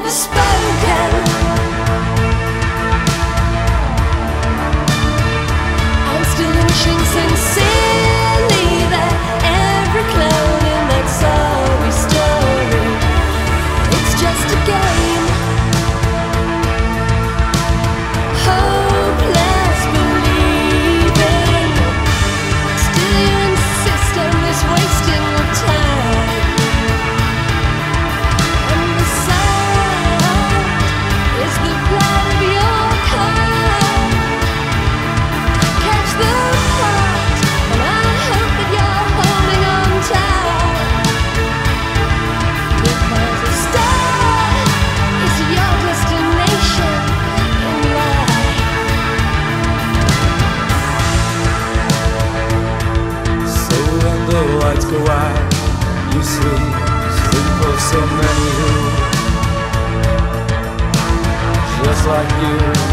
never spoken. I'm still wishing sincerely that every clown in that sorry story, it's just a game. Hopeless believing, still you insist on this wasting of time. And the sound is the blood of your kind. Catch the heart, and I hope that you're holding on tight, because a star is your destination in life. So when the lights go out, you sleep of so many who, just like you,